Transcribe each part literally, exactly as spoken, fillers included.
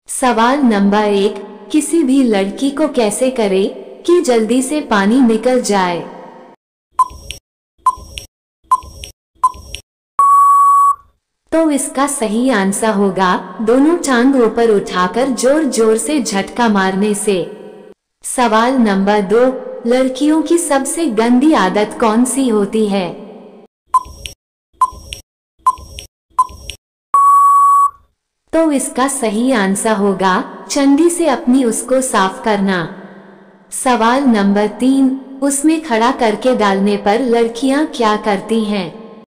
सवाल नंबर एक, किसी भी लड़की को कैसे करे कि जल्दी से पानी निकल जाए। तो इसका सही आंसर होगा दोनों टांग ऊपर उठाकर जोर जोर से झटका मारने से। सवाल नंबर दो, लड़कियों की सबसे गंदी आदत कौन सी होती है। तो इसका सही आंसर होगा चंडी से अपनी उसको साफ करना। सवाल नंबर तीन, उसमें खड़ा करके डालने पर लड़कियां क्या करती हैं।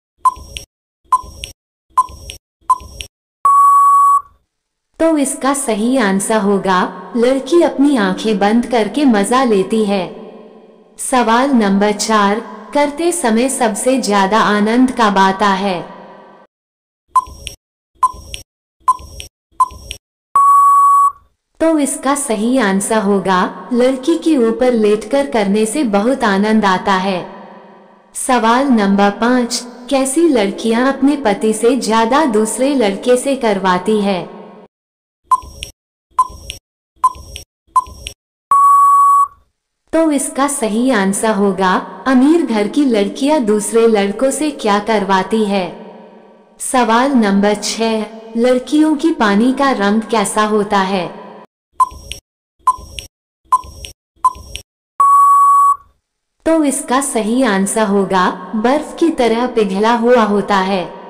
तो इसका सही आंसर होगा लड़की अपनी आंखें बंद करके मजा लेती है। सवाल नंबर चार, करते समय सबसे ज्यादा आनंद कब आता है। तो इसका सही आंसर होगा लड़की के ऊपर लेटकर करने से बहुत आनंद आता है। सवाल नंबर पाँच, कैसी लड़कियां अपने पति से ज्यादा दूसरे लड़के से करवाती है। तो इसका सही आंसर होगा अमीर घर की लड़कियां दूसरे लड़कों से क्या करवाती है। सवाल नंबर छह, लड़कियों की पानी का रंग कैसा होता है। तो इसका सही आंसर होगा बर्फ की तरह पिघला हुआ होता है।